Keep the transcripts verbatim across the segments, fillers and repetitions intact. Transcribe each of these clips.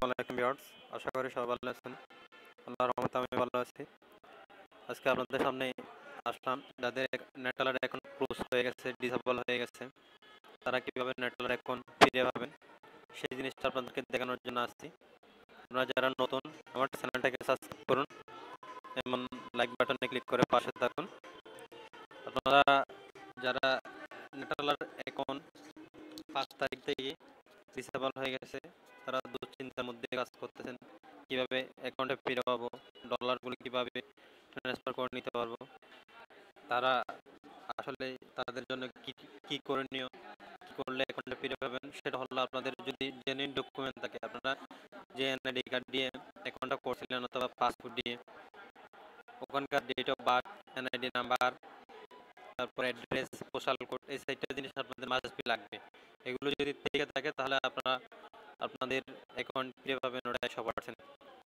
আলাইকুম ভিউয়ার্স, আশা করি সবাই ভালো আছেন। আল্লাহর রহমতে আমি ভালো আছি। আজকে আপনাদের সামনে আসলাম, যাদের নেট আলাদা এখন ক্লোজ হয়ে গেছে, ডিসেবল হয়ে গেছে, তারা কিভাবে নেট আলাদা এখন ফিরে পাবেন সেই জিনিসটা আপনাদেরকে দেখানোর জন্য আসছি। আপনারা যারা নতুন, আমার চ্যানেলটাকে সাবস্ক্রাইব করুন এবং লাইক বাটনে ক্লিক করে পাশে থাকুন। আপনারা যারা নেট আলাদা অ্যাকাউন্ট পাঁচ তারিখ থেকে ডিসেবল হয়ে গেছে, তারা দুশ্চিন্তার মধ্যে কাজ করতেছেন, কিভাবে অ্যাকাউন্টে ফিরে পাবো, ডলারগুলো কিভাবে ট্রান্সফার করে নিতে পারবো। তারা আসলে তাদের জন্য কি কি করণীয়, কি করলে অ্যাকাউন্টে ফিরে পাবেন, সেটা হলো আপনাদের যদি জেনুইন ডকুমেন্ট থাকে, আপনারা যে এনআইডি কার্ড দিয়ে অ্যাকাউন্টটা করছিলেন অথবা পাসপোর্ট দিয়ে, ওখানকার date of birth, NID number, তারপরে অ্যাড্রেস, পোস্টাল কোড, এই সাইটটা জিনিস আপনাদের মাস্ট বি লাগবে। এগুলো যদি থেকে থাকে তাহলে আপনারা আপনাদের অ্যাকাউন্ট ফিরে পাবেন, ওটা একশো পার্সেন্ট।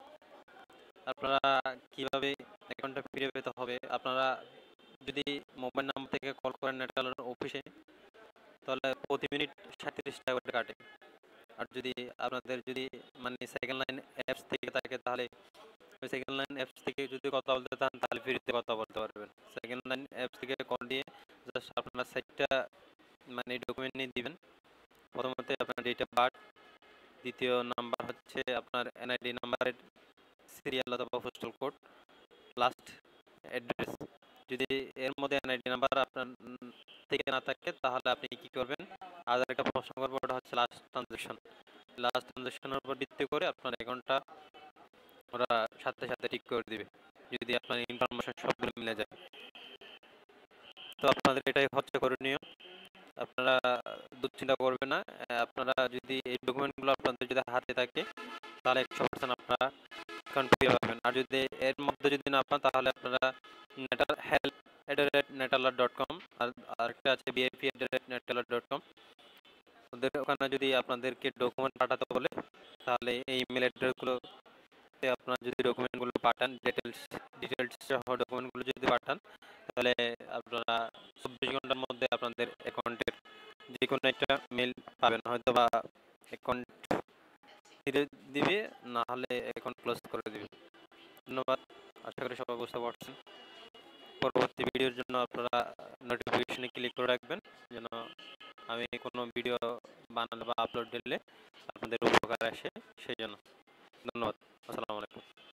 আপনারা কিভাবে অ্যাকাউন্টটা ফিরে পেতে হবে, আপনারা যদি মোবাইল নাম্বার থেকে কল করেন নেটওয়ার্ক অফিসে, তাহলে প্রতি মিনিট সাঁত্রিশ টাকা করে কাটে। আর যদি আপনাদের যদি মানে সেকেন্ড লাইন অ্যাপস থেকে থাকে, তাহলে ওই সেকেন্ড লাইন অ্যাপস থেকে যদি কথা বলতে চান তাহলে ফ্রিতে কথা বলতে পারবেন। সেকেন্ড লাইন অ্যাপস থেকে কল দিয়ে জাস্ট আপনার সাইটটা মানে ডকুমেন্ট নিয়ে দিবেন। প্রথমত আপনার ডেট অফ বার্থ, দ্বিতীয় নাম্বার হচ্ছে আপনার এনআইডি নাম্বারের সিরিয়াল অথবা পোস্টাল কোড, লাস্ট অ্যাড্রেস। যদি এর মধ্যে এনআইডি নাম্বার আপনার থেকে না থাকে তাহলে আপনি কি করবেন, আধার একটা প্রশ্ন করবো, ওটা হচ্ছে লাস্ট ট্রানজ্যাকশন। লাস্ট ট্রানজ্যাকশনের উপর ভিত্তি করে আপনার অ্যাকাউন্টটা ওরা সাথে সাথে ঠিক করে দিবে, যদি আপনার ইনফরমেশন সবগুলো মিলে যায়। তো আপনাদের এটাই হচ্ছে করণীয়। আপনারা দুশ্চিন্তা করবেন না। আপনারা যদি এই ডকুমেন্টগুলো আপনাদের যদি হাতে থাকে তাহলে একশো পার্সেন্ট আপনারা অ্যাকাউন্ট ফিরে পাবেন। আর যদি এর মধ্যে যদি না পান তাহলে আপনারা নেটাল হেল্প এট দ্য রেট নেটালার ডট কম, আর আরেকটা আছে বিআইপি এট দ্য রেট নেটালার ডট কম, ওদের ওখানে যদি আপনাদেরকে ডকুমেন্ট পাঠাতে বলে তাহলে এই ইমেল অ্যাড্রেসগুলোতে আপনার যদি ডকুমেন্টগুলো পাঠান, ডিটেলস ডিটেলস সহ ডকুমেন্টগুলো যদি পাঠান, তাহলে আপনারা চব্বিশ ঘন্টার মধ্যে আপনাদের অ্যাকাউন্টের যে কোনো একটা মেল পাবেন, হয়তো বা অ্যাকাউন্ট ফিরে দিবে, না হলে অ্যাকাউন্ট ক্লোজ করে দিবে। ধন্যবাদ, আশা করি সবাই বুঝতে পারছেন। পরবর্তী ভিডিওর জন্য আপনারা নোটিফিকেশনে ক্লিক করে রাখবেন, যেন আমি কোনো ভিডিও বানালে বা আপলোড দিলে আপনাদের উপকার আসে, সেই জন্য। ধন্যবাদ, আসসালামু আলাইকুম।